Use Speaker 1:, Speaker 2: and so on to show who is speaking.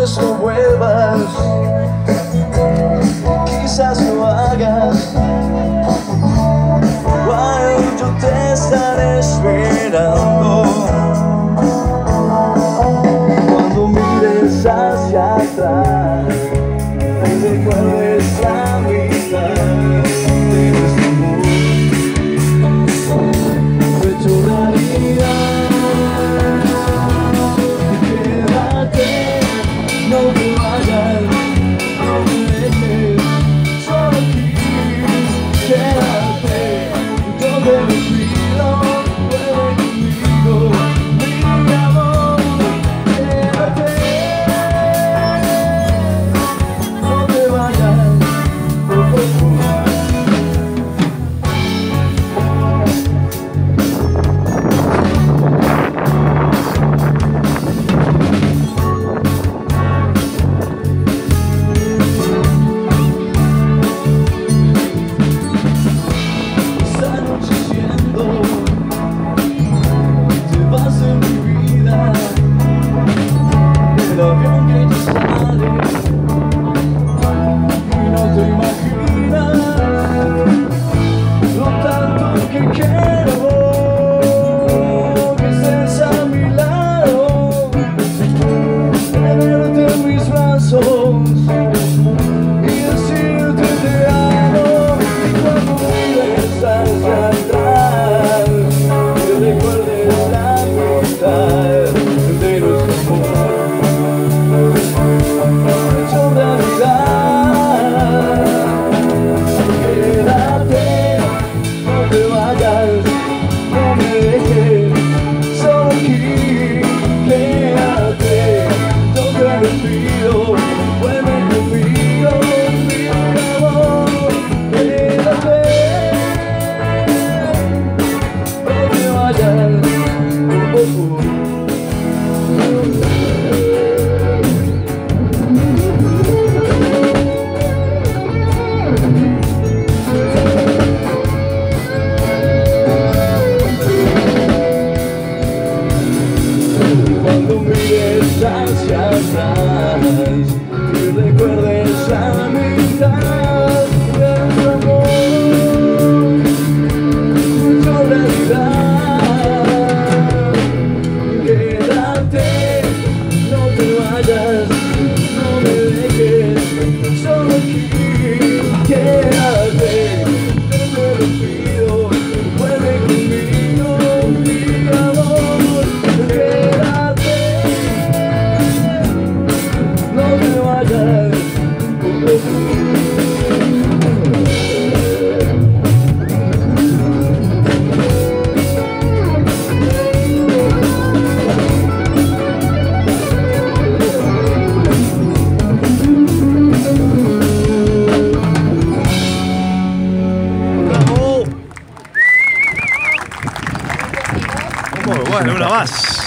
Speaker 1: vez no vuelvas, quizás lo hagas. Igual yo te estaré esperando. Cuando mires hacia atrás y recuerdes la mitad de nuestro amor hecho realidad. Quédate, no te vayas, no me dejes solo aquí. Quédate, yo te lo pido, vuelve conmigo, mi amor. Quédate, no te vayas, por favor. El avión que ya sale y no te imaginas lo tanto que quiero que estés a mi lado, tenerte en mis brazos y decirte te amo. Y cuando mires hacia atrás y recuerdes la mitad de nuestro amor hecho realidad. Quédate, no te vayas, no me dejes solo aquí. Quédate, yo te lo pido, vuelve conmigo, mi amor. Quédate, no te vayas, Cuando mires hacia atrás y recuerdes la mitad de nuestro amor hecho realidad. Quédate, no te vayas, no me dejes solo aquí. Quédate, yo te lo pido, vuelve conmigo, mi amor. Quédate, no te vayas.
Speaker 2: Bueno, una más.